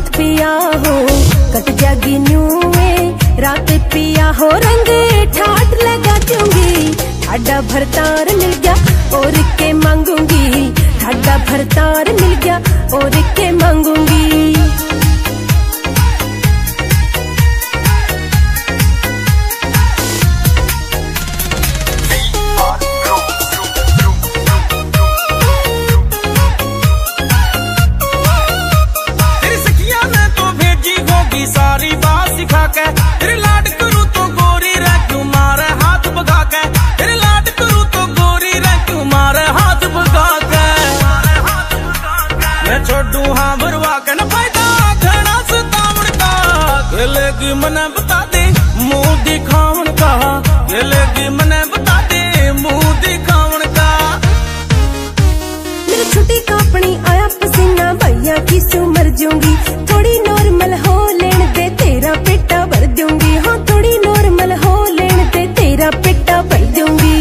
बात पिया हो, कट जागी न्यूए रात पिया हो, रंग ठाट लगा दूंगी। ठाडा भरतार मिल गया और के मांगूंगी, ठाडा भरतार मिल गया और के मांगूंगी। सारी बात सिखा के तेरे लाड करूँ तो गोरी रह क्यों मारे हाथ भगा के, तेरे लाड करूँ तो गोरी रह क्यों मारे हाथ भगा के। मैं छोड़ू हाँ भरवा के न फायदा घना सतावण का, खेलेगी मने बता दे मुंह दिखावन का, खेलेगी मने बता दे मुंह दिखावन का। मेरी छुट्टी कापनी आया पसीना भैया की सू मर जाऊंगी, थोड़ी नॉर्मल हो तेरा पेटा भर दूंगी। हाँ थोड़ी नॉर्मल हो लेन दे तेरा पेटा भर दूंगी।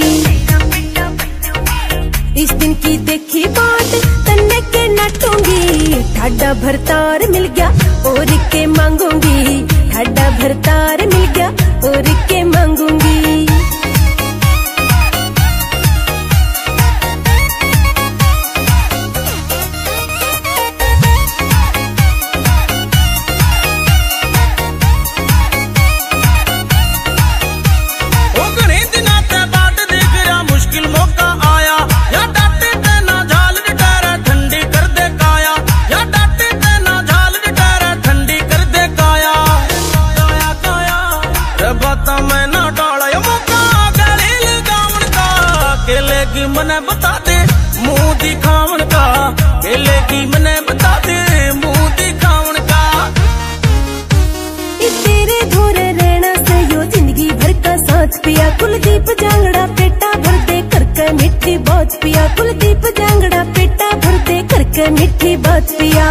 इस दिन की देखी बात तन्ने के नटूंगी, ठाडा भरतार मिल गया और के मांगूंगी, ठाडा भरतार मिल गया और के मांगूंगी। खेलेगी मने बता दे मुंह दिखावन का, खेलेगी मने बता दे मुंह दिखावन का। तेरे धोरे रहना से यो जिंदगी भर का साथ पिया, कुलदीप जांगड़ा पेटा भर दे करके मीठी बात पिया, कुलदीप जांगड़ा पेटा भर दे करके मीठी बात पिया।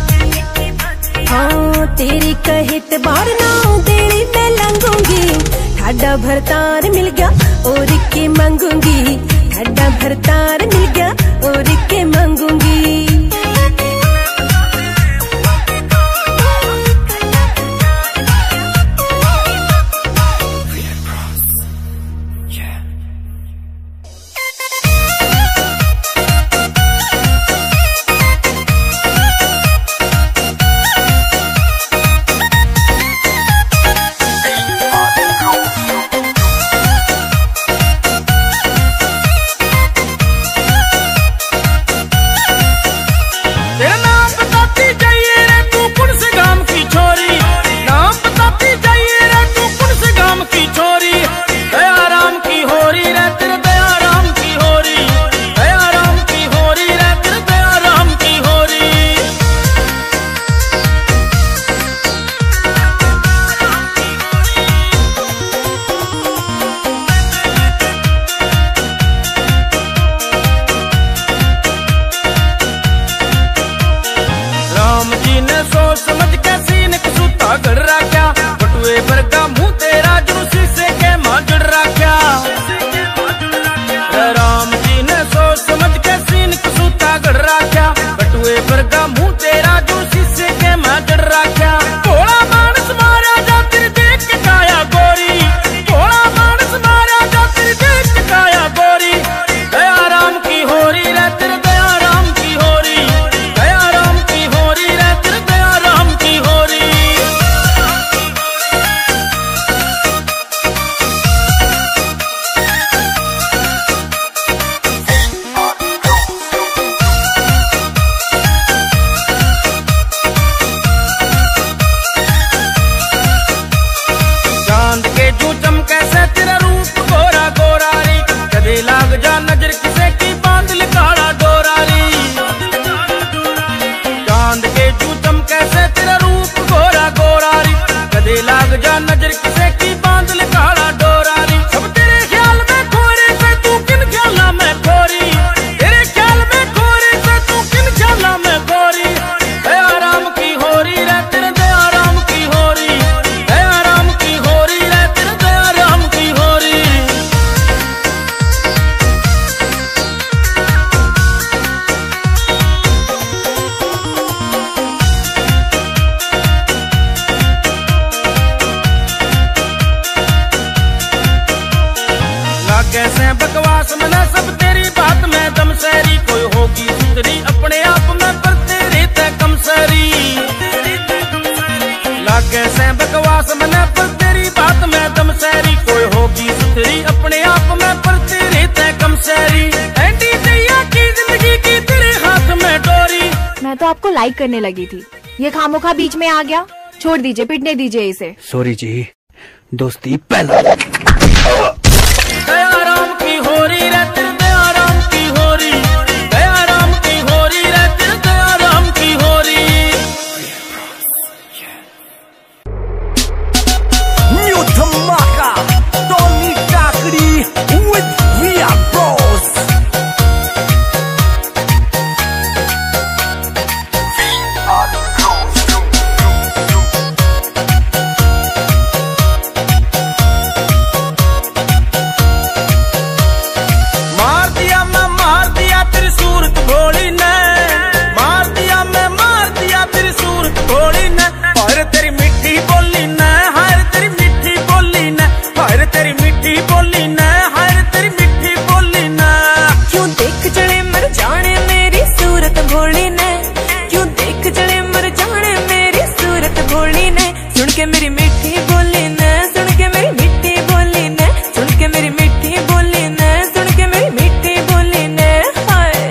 हाँ तेरी कहित बार ना देरी मैं लंघूंगी, ठाडा भरतार मिल गया और के मांगूंगी, ठाडा भरतार मिल गया और के मांगूंगी। लागे से बकवास मना सब तेरी बात में दम सहरी, कोई होगी सुंदरी अपने आप में पर तेरी ते कम सहरी। लागे से बकवास मना पर तेरी बात में दम सहरी, कोई होगी सुंदरी अपने आप में पर तेरी ते कम सहरी। एंटी दैया की जिंदगी की तेरे हाथ में डोरी। मैं तो आपको लाइक करने लगी थी, ये खामोखा बीच में आ गया। छोड़ दीजिए, पिटने दीजिए इसे। सॉरी जी, दोस्ती पहला। दया राम की होरी रहती, दया राम की होरी, दया राम की होरी रहती, दया राम की होरी। New Dhamaka, Tony Kakri with Via Bros. मार दिया तेरी सूरत भोली ने, मार दिया मैं मार दिया तेरी सूरत भोली ने। हाय तेरी मीठी बोली ने, हाय तेरी मीठी बोली ने, हाय तेरी मीठी बोली ने, हाय तेरी मीठी बोली ने। क्यों देख चले मर जाने मेरी सूरत भोली ने, क्यों देख चले मर जाने मेरी सूरत भोली ने। सुन के मेरी मीठी बोली ने, सुन के मेरी मीठी बोली ने, सुन के मेरी मीठी बोली ने, सुन के मेरी मीठी बोली ने। हाय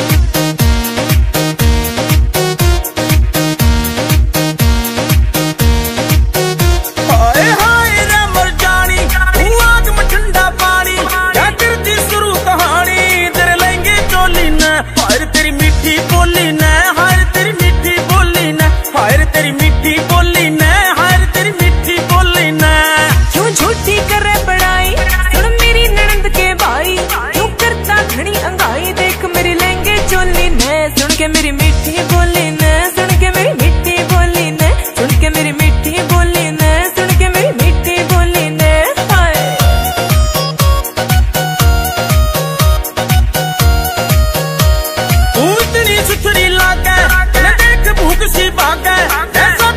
हाय हाय रे मर जानी तू आग में ठंडा पानी, क्या करती शुरू कहानी तेरे लहंगे चोली ने। हाय तेरी मीठी बोली ने, हाय तेरी मीठी बोली ने, हाय तेरी मीठी बोली ने, हाय तेरी मीठी बोली ने। क्यों झूठी करे बड़ाई, सुन मेरी ननद के भाई, क्यों करता घनी अंगाई। देख मेरी लहंगे चोली ने, सुन के मेरी मीठी बोली ने, सुन के मेरी मीठी बोली ने, सुन के मेरी मीठी बोली ने, सुन के मेरी मीठी बोली ने। हाय तू इतनी सुथरी लागे, देख भूख सी भागे, ऐसा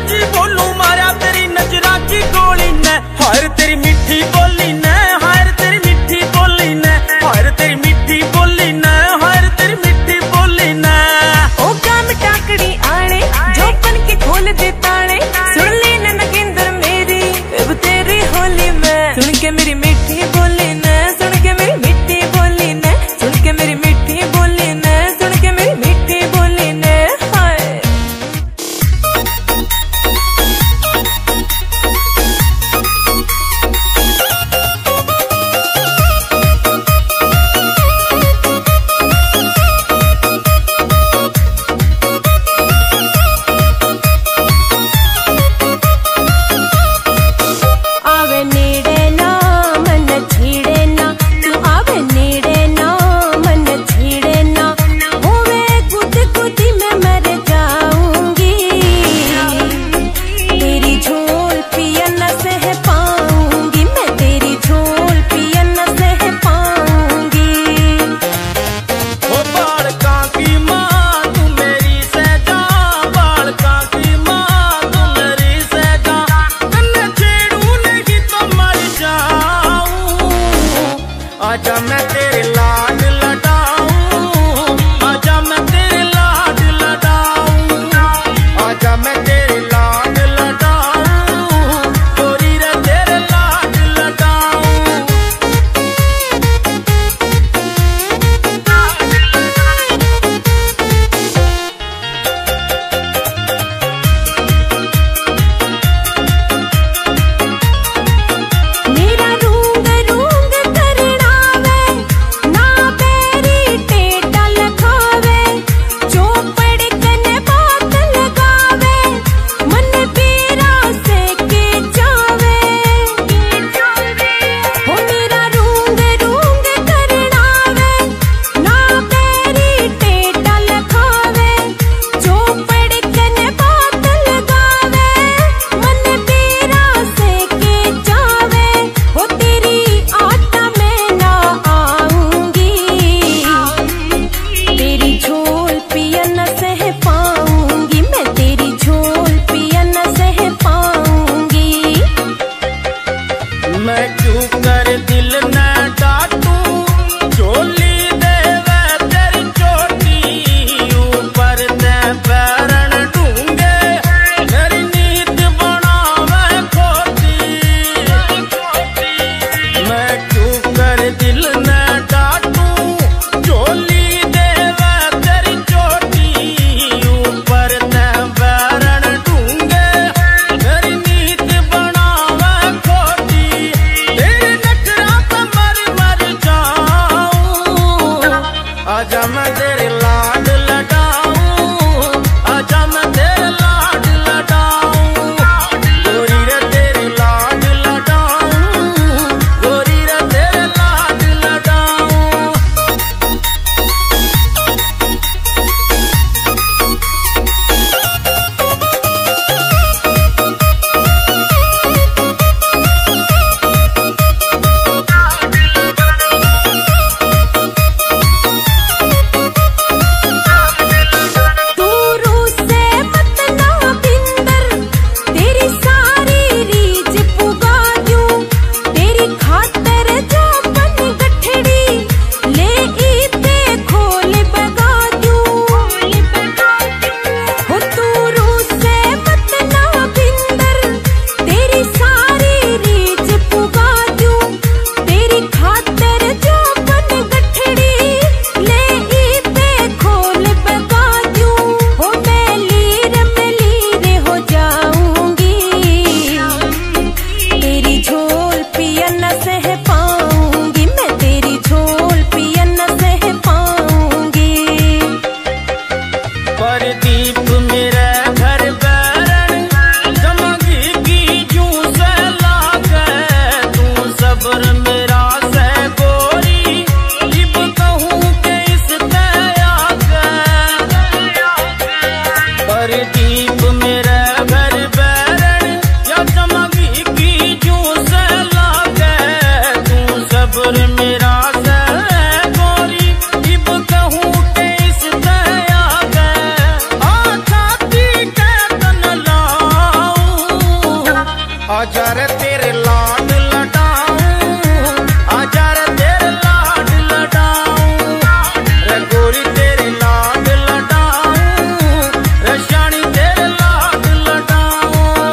आजा रे तेरे लाड लटाऊं, आजा रे तेरे लाड लटाऊं, रे गोरी तेरे लाड लटाऊं, रे शानी तेरे लाड लटाऊं।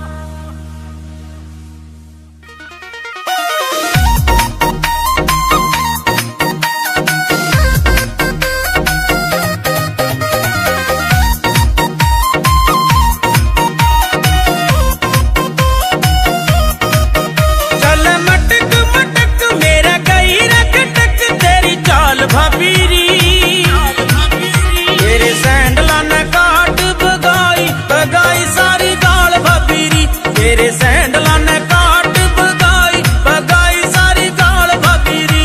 तेरे सैंडला ने काट बगाई बगाई सारी गाल भाबीरी, तेरे सैंडला ने काट बगाई बगाई सारी गाल भाबीरी।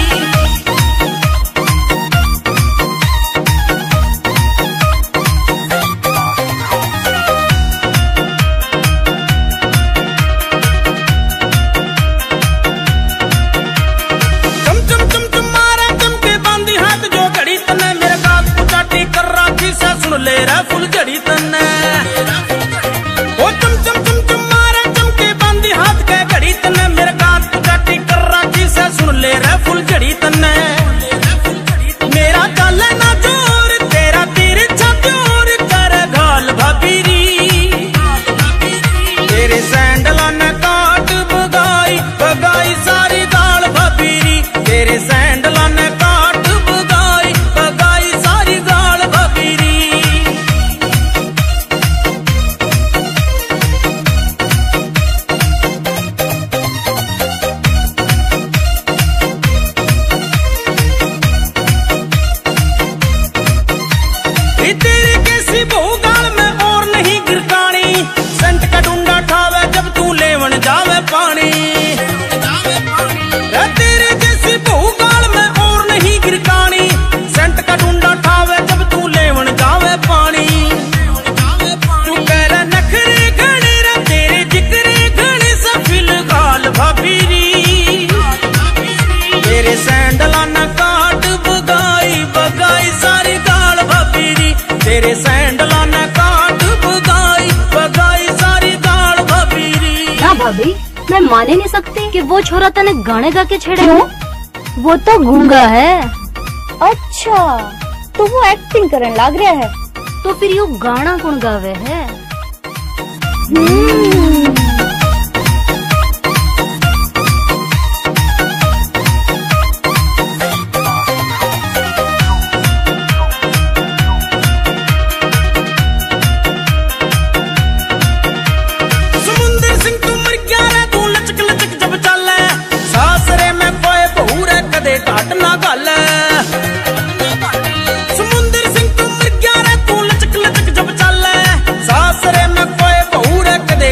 चम चम चम चम मारा चमके बांधी हाथ जो घड़ी तने मेरे गात को चाटी कर राखी से सुन ले रे फुल जड़ी तने। ओ चम चम चम चम मारा चमके बांधी हाथ के घड़ी तने मेरे गात को चाटी कर राखी से सुन ले रे फुल जड़ी तने। मेरा चाले ना जोर तेरा तीर छत्योर कर घाल भाबीरी, तेरे सैंडला ने काट बगाई बगाई सारी गाल भाबीरी, तेरे सैंडला ने काट बगाई बगाई सारी गाल भाबीरी। तेरे कैसी बहू गाल में और नहीं गिरकानी, संत का डूंडा ठावे जब तू लेवन जावे पानी। तेरे जैसी बहू गाल में और नहीं गिरकानी, संत का डूंडा ठावे जब तू लेवन जावे पानी। तू कह रहा नखरे घने रे तेरे जिक्रे घने सा फिलहाल भाबीरी, तेरे सैंडला न काट बगाई बगाई सारी गाल भाबीरी, तेरे सैंडला न काट बगाई बगाई सारी गाल भाबीरी। ना भाभी, मैं मान ही नहीं सकती कि वो छोरा तने गाने गा के छेड़े। वो तो गूंगा है। अच्छा, तो वो एक्टिंग करने लग रहा है। तो फिर यो गाना कौन गावे है? समुंदर सिंह तू मर गया रे तू लचक लचक जब चाले, सासरे में कोई बहू रे कदे काट ना गाले। समुंदर सिंह तू मर गया रे तू लचक लचक जब चाले, सासरे में कोई बहू रे कदे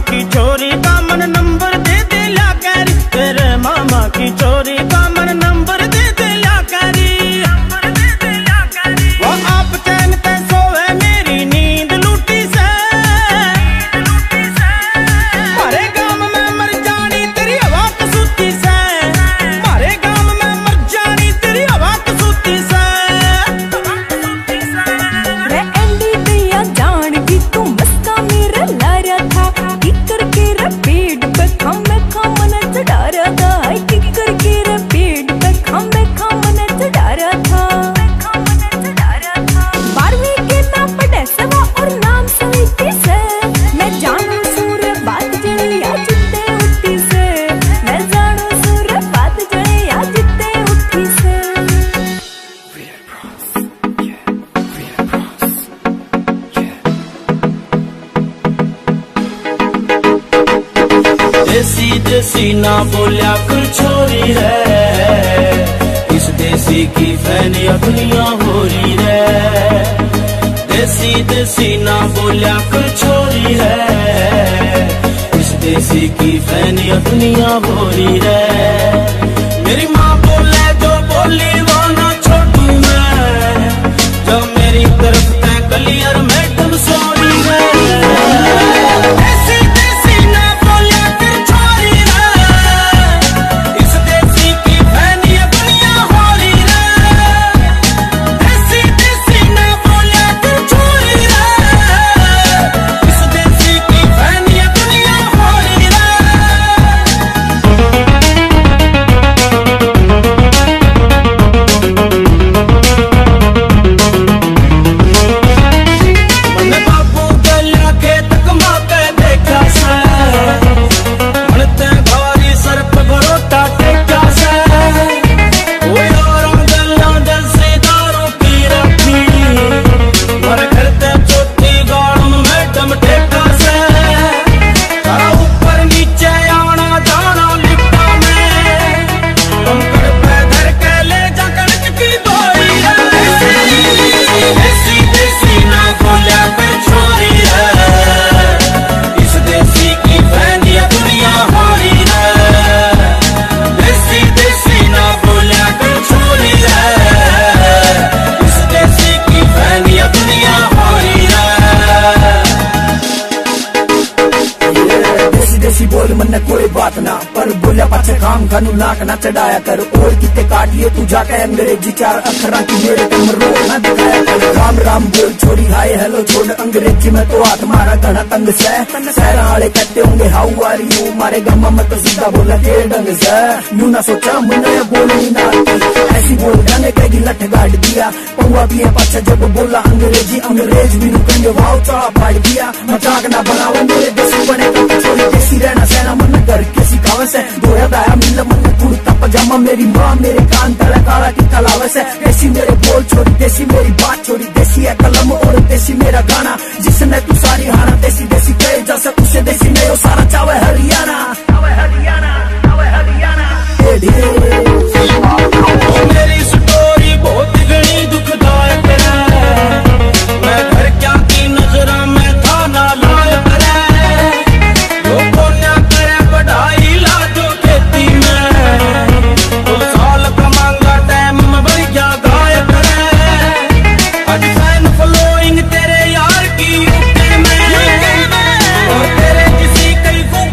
की छोरी का मन नंबर दे दिया कैरी, तेरे मामा की छोरी का मन नंबर दे दिया कैरी। वो आप चैन ते सोवे मेरी नींद लूटी से, मारे गांव में मर जानी तेरी हवा कसूती से, मारे गांव में मर जानी तेरी हवा कसूती से। रे एंडी दिया जान भी तू मस्का मेरा लारा था, किकर के रपीड पे खम्मे खमने चढ़ा रहा था, किकर के रपीड पे खम्मे खमने चढ़ा रहा था। 12वीं के नाम पढ़े सवा और नाम सविती से, मैं जानू सूर्य बात जड़े या जिते उठी से, मैं जानू सूर्य बात जड़े या जिते उठी से। देसी देसी ना बोलिया कर छोरी है, इस देसी की फैनी अपनिया हो रही है। देसी देसी ना बोलिया कर छोरी है, इस देसी की फैनी अपनिया हो रही है। मेरी माँ बोले जो बोली वो ना छोड़ू मैं, जो मेरी तरफ तय गलियर मैडम सोरी है। कोई बात ना पर बोलिया पाछे काम खानू नाक ना चढ़ाया कर, और किते काटिए तू जाके अंग्रेजी 4 अक्षरा की मेरे कम रोक ना दिखाया कर। राम राम बोल छोड़ी हाय हेलो छोड़ अंग्रेजी में तो हाथ मारा घना तंग से, शहरा वाले कहते होंगे हाउ आर यू, मारे गमा में तो सीधा बोला के ढंग से। यूं ना सोचा मुन्ने बोलनी ना ऐसी बोल जाने कहेगी लठ गाड़ दिया, पौआ भी है पाछे जब बोला अंग्रेजी, अंग्रेज भी रुकेंगे वाव चढ़ा फाड़ दिया। मजाक ना बनाओ मेरे देसी बने तो छोड़ी देसी रहना सहना मन कर के सिखावे से, धोया दाया मिल मन कुर्ता पजामा, मेरी माँ मेरे कान तला काला टीका लावे से। देसी मेरे बोल छोड़ी देसी मेरी बात छोड़ी, देसी है कलम और देसी मेरा गाना, जिसने तू सारी हाना देसी देसी कहे जैसे उसे देसी नहीं हो सारा चावे हरियाणा, चावे हरियाणा, चावे हरियाणा। मेरी स्टोरी बहुत घनी दुखदायक है, मैं घर क्या की नजरा में था ना लायक है। लोगों ने करे बढ़ाई लाजो खेती में, 2 साल कमांगा टाइम में बढ़ गया गायक है। आज फैन फॉलोइंग तेरे यार की यूके में, और तेरे किसी कई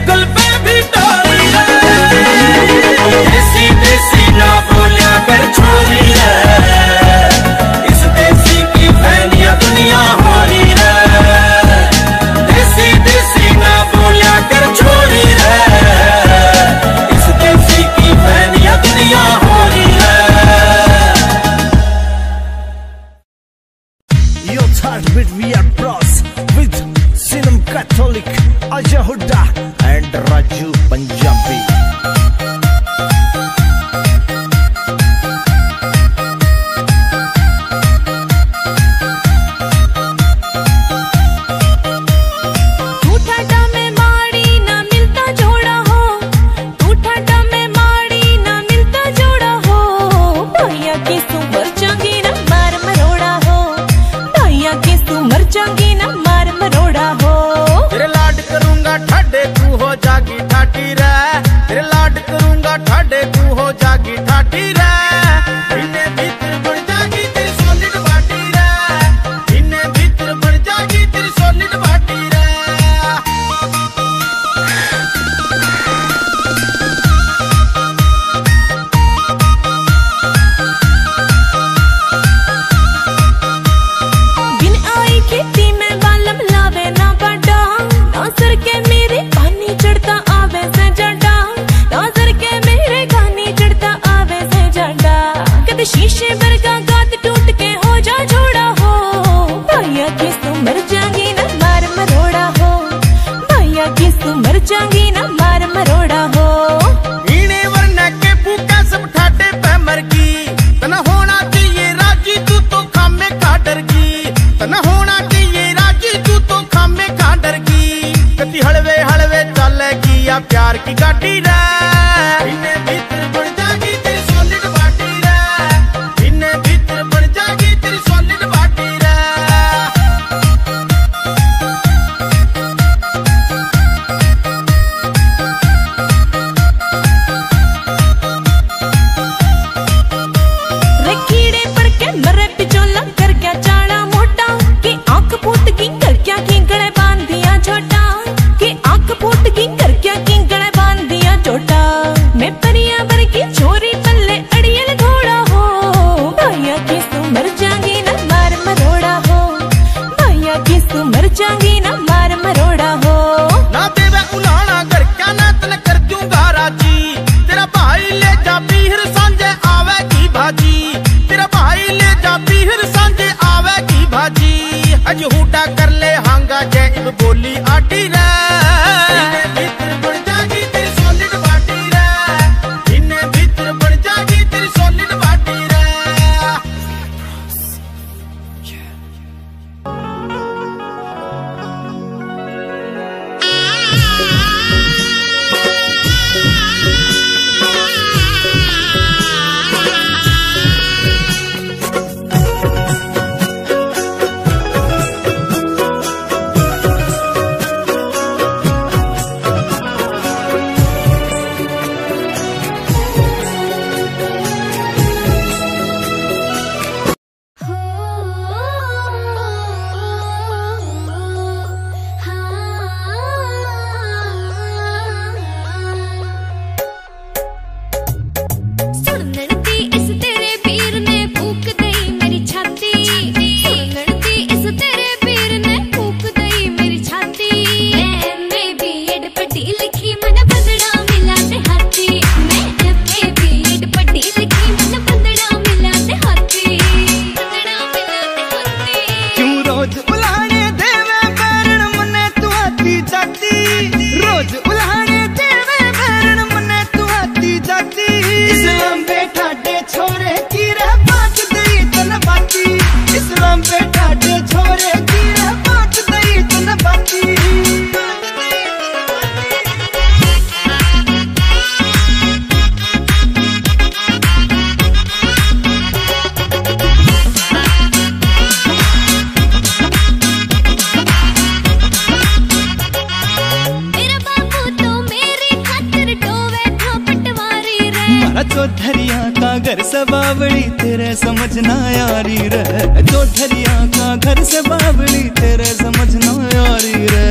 भर का गात टूट के हो जा छोड़ा हो, भैया किस तू मर जाएगी ना मार मरोड़ा हो, भैया किस तू मर जाएगी ना मार मरोड़ा हो। इने वरना के फूका सब ठाटे पे मर गई, तना होना चाहिए राजी तू तो खामे खा डर गई, तना होना चाहिए राजी तू तो खामे खा डर गई। कति हलवे हलवे चलेगी या प्यार की गाड़ी रे, इन्हें भीतर बढ़ जाएगी तेरी सॉलिड बाटी रे, इन्हें भीतर बढ़ जाएगी तेरी सॉलिड बाटी रे। कीड़े पड़ के मरे पिछोला कर क्या चाड़ा मोटा, कि आंख फूट की कर क्या की गले बांध दिया छोटा, कि आंख फूट की कर क्या की गले बांध दिया छोटा। मैं परिया भर की छोरी पल्ले अड़ियल घोड़ा हो, भैया किस तू मर जाएगी ना मार मरोड़ा हो, भैया किस तू मर जाएगी ना मार मरोड़ा हो। ना देवे उलाना कर क्या ना तन कर दूंगा राजी, तेरा भाई ले जा पीहर सांझे आवेगी भाजी, तेरा भाई ले जा पीहर सांझे आवेगी भाजी। अज हुटा कर ले हांगा जैब बोली आटी रे, इन्हें भीतर बढ़ जाएगी तेरी सॉलिड बाटी रे, इन्हें भीतर बढ़ जाएगी तेरी सॉलिड बाटी रे। चौधरिया का घर से बावड़ी तेरे समझ ना यारी रे, चौधरिया का घर से बावड़ी तेरे समझ ना यारी रे।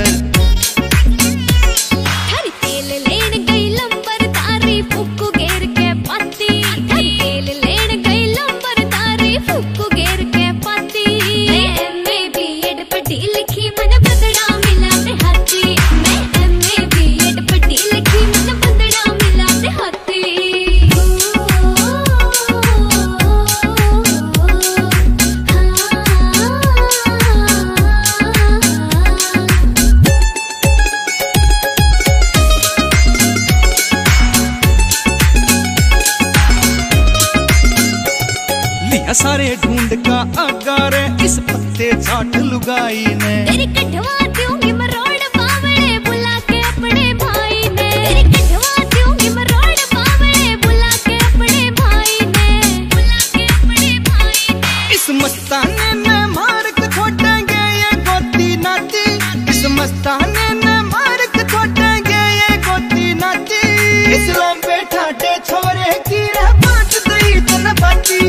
हर तेल लेन गई लंबर तारी फुक्कू घेर के पाती, हर तेल लेन गई लंबर तारी फुक्कू घेर के पाती। मैं बीएड पढ़ी लिखी मन बदड़ा मिला ते हाथी, मैं बीएड पढ़ी लिखी मन बदड़ा मिला ते हाथी। सारे ढूंढ का अगारे इस पत्ते चाट लुगाई ने, तेरी कटवा दूंगी मरोड़ बावड़े बुला के अपने भाई ने, तेरी कटवा दूंगी मरोड़ बावड़े बुला के अपने भाई ने, बुला के अपने भाई ने। इस मस्ताने ने मार के छोड़ेंगे ये गोती नाती, इस मस्ताने ने मार के छोड़ेंगे ये गोती नाती। इस लंबे ठाटे छोरे की रह बात दई तन बाती,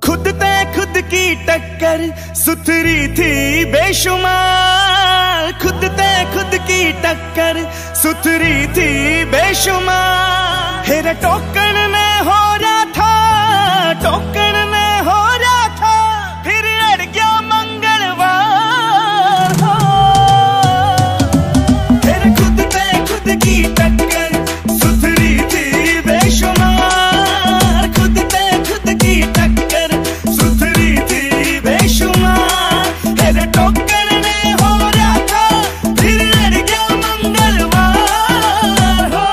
खुद ते खुद की टक्कर सुथरी थी बेशुमार, खुद ते खुद की टक्कर सुथरी थी बेशुमार। फिर टोकन में हो रहा था, टोकन में हो रहा था, फिर अड़ गया मंगलवार हो। फिर खुद ते खुद की टक्कर सुथरी थी बेशुमार, खुद ते खुद की टक्कर सुथरी थी बेशुमार। फिर टोकन में हो रहा था, फिर अड़ गया मंगलवार हो।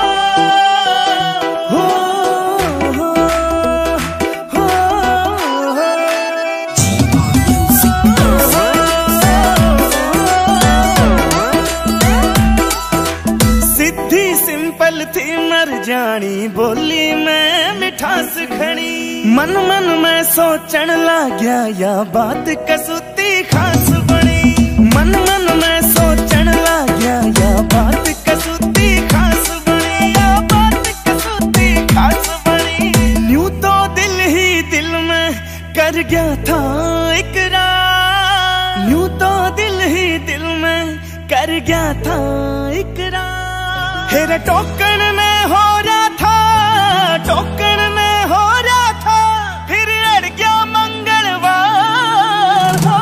सिद्धि सिंपल थी मर जानी बोली में मिठास खड़ी, मन मन में सोचन लाग्या या बात कसूती खास बनी, मन मन में सोचन लाग्या या बात कसूती खास बनी, या बात कसूती खास बनी। यूं तो दिल ही दिल में कर गया था इकरार, यूं तो दिल ही दिल में कर गया था इकरार। फिर टोकन में हो रहा था, टोकन में हो रहा था, फिर अड़ गया मंगलवार हो।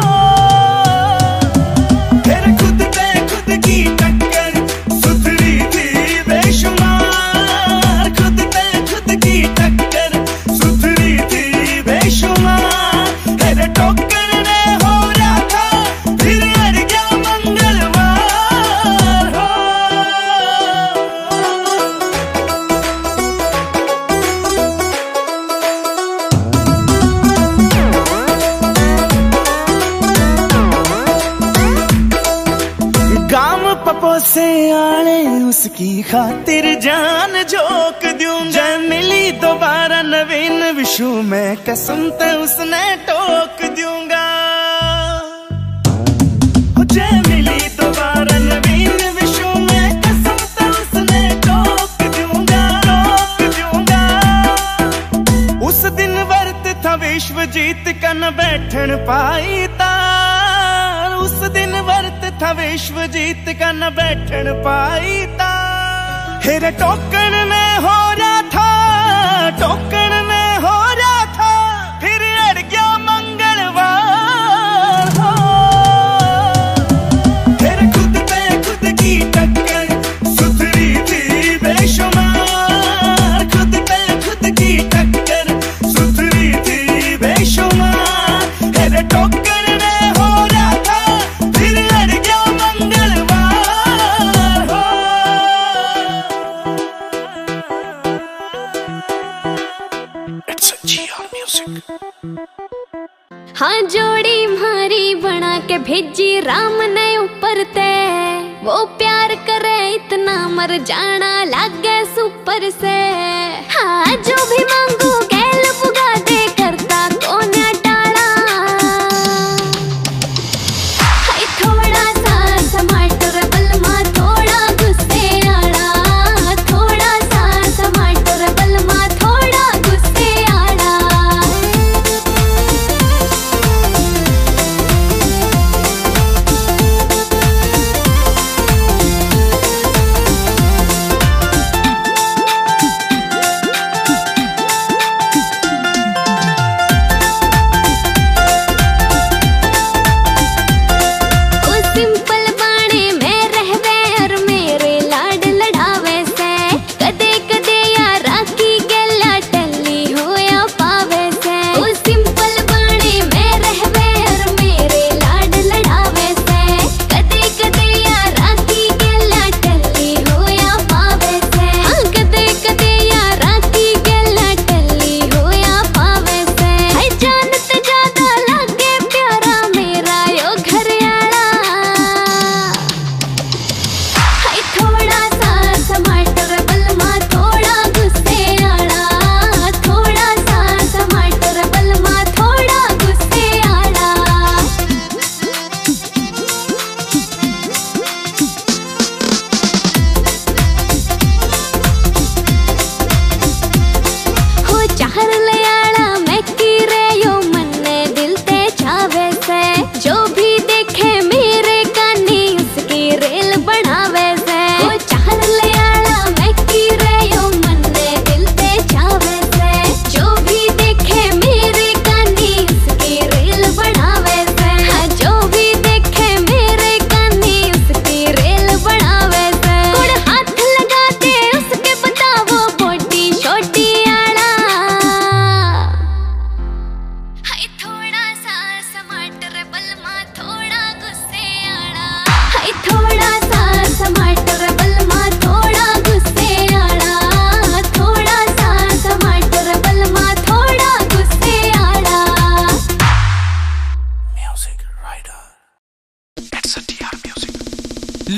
फिर खुद पे खुद की टक्कर सुथरी थी बेशुमार, खुद पे खुद की टक्कर सुथरी थी बेशुमार। फिर टोकन में हो रहा था, फिर अड़ गया मंगलवार हो। गाम पपो से आने उसकी खातिर जान झोंक दूं, जय मिली दोबारा नवीन विशु में कसम ते उसने टोक दूंगा। जय मिली दोबारा नवीन विशु में कसम ते उसने टोक दूंगा, टोक दूंगा। उस दिन वर्त था विश्व जीत का न बैठन पाई तार, उस दिन वर्त था विश्व जीत का न बैठन पाई तार। फिर टोकन में हो रहा था, टोकन में हो रहा था, फिर अड़ गया मंगलवार हो। फिर खुद पे खुद की टक्कर सुथरी थी बेशुमार, खुद पे खुद की टक्कर सुथरी थी बेशुमार। फिर टोकन में हो रहा था, फिर अड़ गया मंगलवार हो। It's a GR Music. हाँ जोड़ी मारी बना के भेजी राम ने ऊपर ते, वो प्यार करे इतना मर जाना लागे सुपर से। हाँ जो भी मांगू गैल पुगा दे करता कौन टाड़ा। हाय थोड़ा सा टमाटर बलमा थोड़ा गुस्से आड़ा, थोड़ा सा टमाटर बलमा थोड़ा गुस्से आड़ा।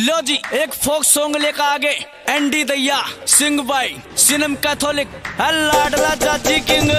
लो जी एक फोक सॉन्ग लेकर आगे एंडी दैया सिंग बाई सिनम कैथोलिक लाडला चाची किंग।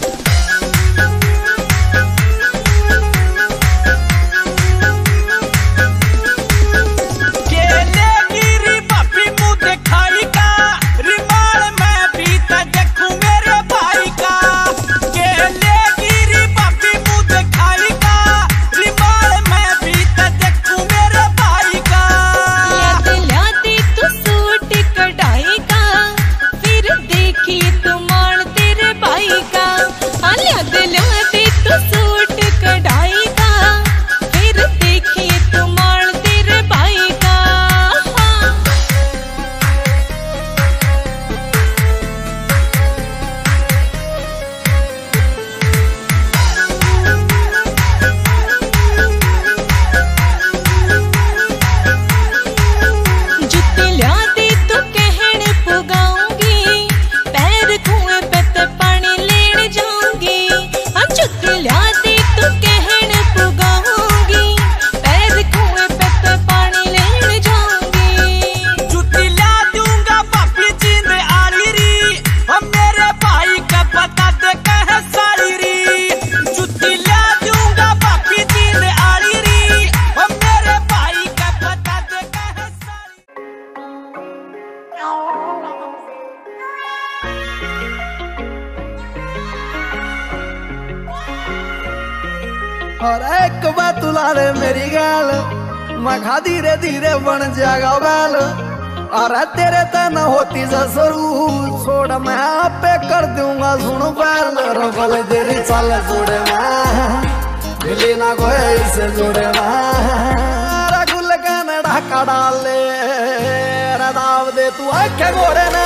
और एक बात तुला रे मेरी गाल मखा धीरे धीरे बन जाएगा बैल और तेरे तन होती जसरू छोड़ मैं आपे कर दूंगा सुन बैल रबल तेरी चल जोड़े मैं मिली ना कोई इसे जोड़े मैं गुल का ढाका डाल ले दाव दे तू आखे गोरे ना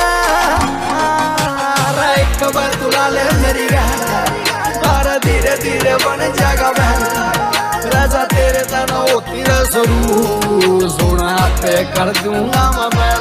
एक बात तुला ले मेरी गाल धीरे धीरे बन जाएगा बहन राजा तेरे तना होती रसरू सोना पे कर दूंगा मैं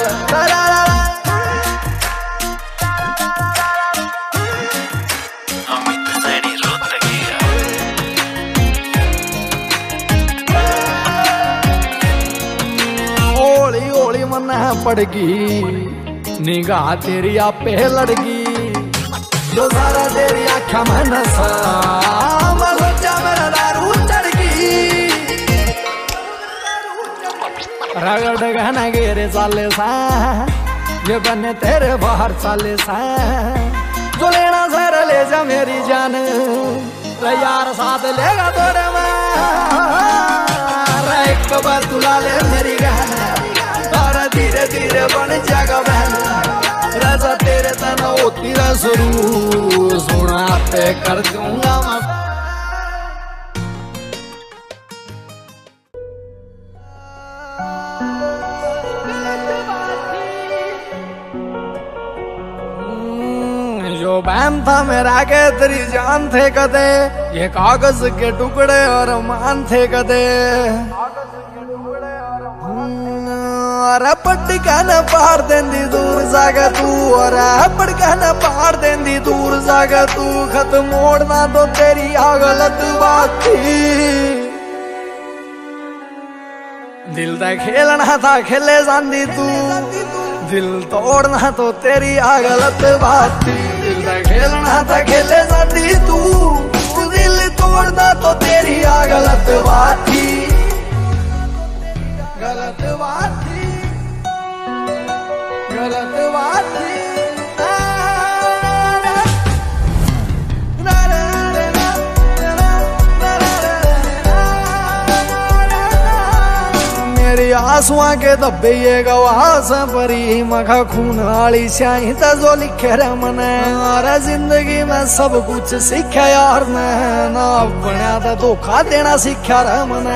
ओली ओली मन पड़गी निगाह तेरी आपे लड़गी जो सारा तेरी आँखा में नशा सोचा मेरा दारू चढ़गी रगड़ गहना गेरे साले सा ये बने तेरे बाहर साले सा जो लेना सर ले जा मेरी जान यार साथ लेगा तोरे में एक बार तुला ले मेरी गहना और धीरे धीरे बन जाएगा बहन राजा तेरे तना होती रसरू सोना पे कर दूंगा मैं जो बहन था मेरा के तेरी जान थे कदे ये कागज के टुकड़े और मान थे कदे और पटका न पार देंदी दूर जागा तू और पटका न पार देंदी दूर जागा तू खत मोड़ना तो तेरी गलत बात थी दिल दा खेलना था खेले जांदी तू दिल तोड़ना तो तेरी गलत बात थी दिल दा खेलना था खेले जांदी तू दिल तोड़ना तो तेरी गलत बात थी गलत बात थी गलत बात थी मेरी आंसुआ के दबे ये गवास परी मखा खून वाली स्याही जो लिखे रे मने और जिंदगी में सब कुछ सीखा यार मैं ना बनया तो धोखा देना सीखा रे मने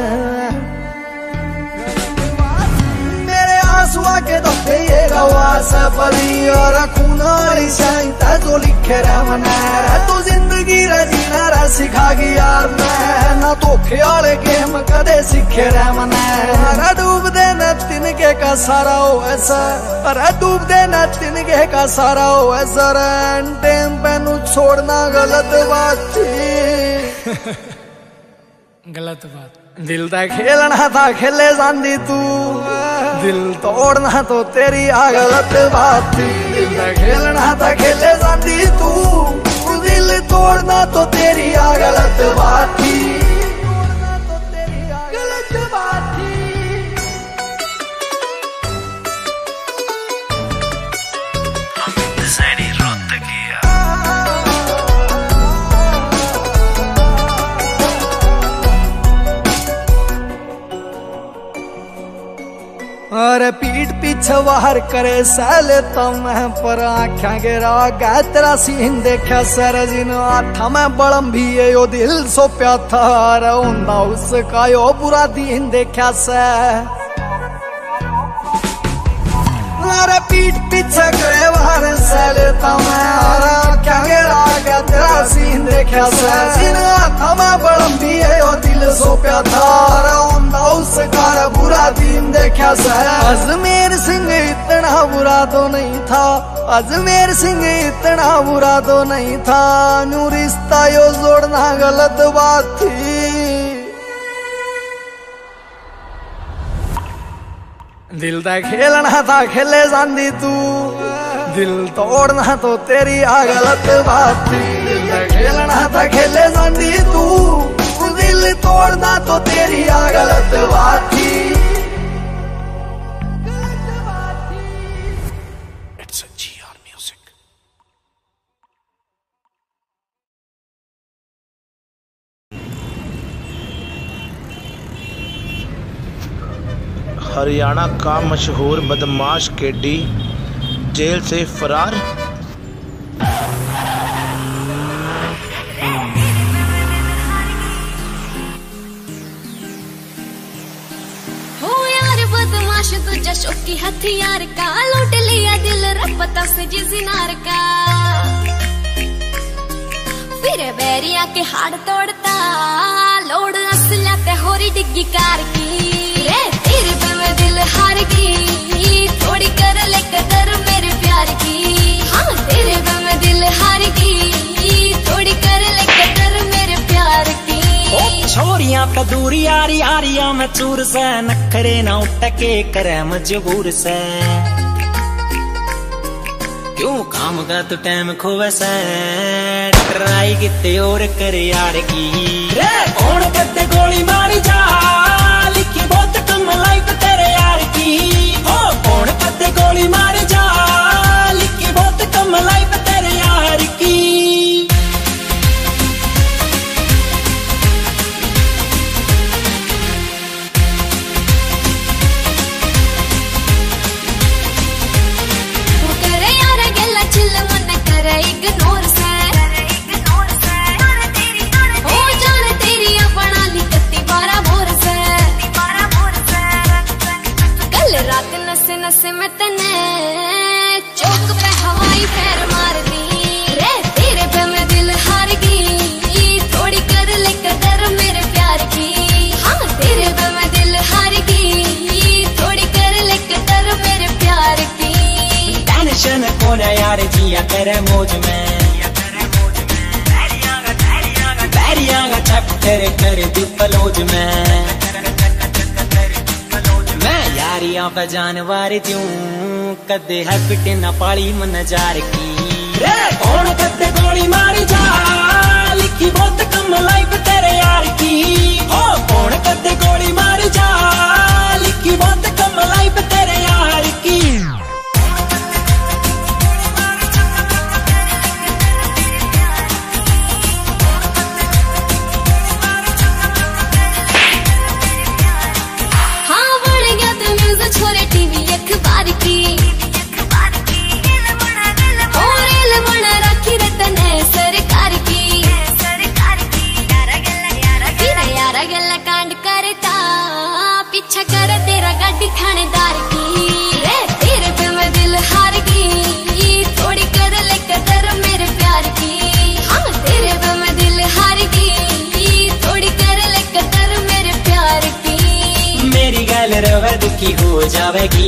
आंसुआ के दबे ये गवास परी और खून वाली स्याही जो लिखे रे मने तू जिंदगी रे जीना रे सिखागी यार मैं ना धोखे वाले गेम कदे सीखे रे मने अरे डूब दे न तिनके का सारा हो ऐसा अरे डूब दे न तिनके का सारा हो ऐसा टाइम पे नु छोड़ना गलत बात थी गलत बात। दिल दा खेलना था खेले जांदी तू, दिल तोड़ना तो तेरी आ गलत बात थी। दिल दा खेलना था खेले जांदी तू, दिल तोड़ना तो तेरी आ गलत बात थी। गलत बात थी। अरे पीठ पीछे वार करे सैले तो मैं पर आख्या गिरा गया तेरा सीन देखा सर जिन आठा मैं बड़म भी है यो दिल सो प्या था। अरे उन्ना उसका यो बुरा दिन देखा से। अरे पीठ पीछे करे वार सैले तो मैं आख्या गिरा गया तेरा सीन देखा से जिन आठा मैं बड़म भी है यो दिल सो प्या था। अरे उन्ना उसका बुरा दिन देखा से। अजमेर सिंह इतना बुरा तो नहीं था, अजमेर सिंह इतना बुरा तो नहीं था। न्यू रिश्ता यो जोड़ना गलत बात थी। दिल दा खेलना था खेले जांदी तू, दिल तोड़ना तो तेरी आ गलत बात थी। दिल दा खेलना था खेले जांदी तू, दिल तोड़ना तो तेरी आ गलत बात थी। हरियाणा का मशहूर बदमाश केडी जेल से फरार। हो यार बदमाश तुझा शौकी हथियार का, लूट लिया दिल रपता से जिनार का। फिर बैरिया के हाड़ तोड़ता, लोड असला ते होरी डिग्गी कार की। रे तेरे पे मैं दिल हार गई, थोड़ी कर ले कदर मेरे प्यार की। हाँ तेरे पे मैं दिल हार गई, थोड़ी कर ले कदर मेरे प्यार की। छोरियां पे दूरी यारी यारियां में चूर से, नखरे ना उठके करे मजबूर से। क्यों काम का तो टाइम खोवे से, ट्राई किते और कर यार की। रे कौन करते गोली मारी जा, लिखी बहुत कम लाइफ तेरे यार की। ओ कौन करते गोली मारी जा, लिखी बहुत कम लाइफ तेरे यार की। इग्नोर से हो जान तेरी अपना लिखती 12 भोर से। कल रात नसे नसे में तने चौक पे हवाई पैर मार दी। रे तेरे पे मैं दिल हार गई, थोड़ी कर ले कदर मेरे प्यार की। हाँ तेरे पे मैं दिल हार गई, थोड़ी कर ले कदर मेरे प्यार की। टेंशन कौन यार जिया करे मौज में, बैरियां का चैप्टर कर दी पलोज में। मैं यारियां पे जानवर दूं, कदे है पिटे न पाली मन जार की। रे कौन कदे गोली मारी जा, लिखी बहुत कम लाइफ तेरे यार की। ओ कौन कदे गोली मारी जा, लिखी बहुत कम लाइफ तेरे यार की। छोरे टीवी अखबार की, और रेल बना रखी रतने सरकार की। फिर यारा गल्ला कांड करता, पीछा कर तेरा गाड़ी थानेदार की। रे तेरे पे मैं दिल हार गई, थोड़ी कर ले कदर मेरे प्यार की। हाँ तेरे पे मैं दिल हार गई, थोड़ी कर ले कदर मेरे प्यार की। मेरी गल रवे दुखी हो जावेगी,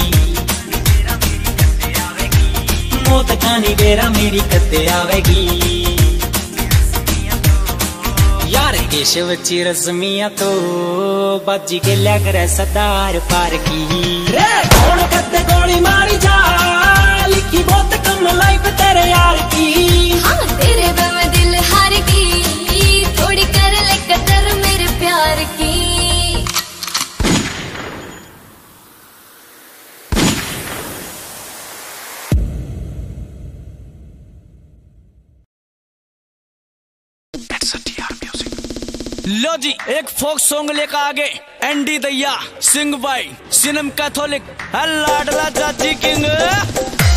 मौत खानी बेरा मेरी कदे आवेगी। यार केशव ची रश्मिया तो बाजी के लग सदार पार की कौन कत्ते गोली मारी जा लिखी बहुत कम लाइफ तेरे यार की। हाँ तेरे पे मैं दिल हार की, थोड़ी कर ले कदर मेरे प्यार की। लो जी एक फोक सॉन्ग लेकर आगे एनडी दैया सिंह बाई सिनम कैथोलिक लाडला चाची किंग।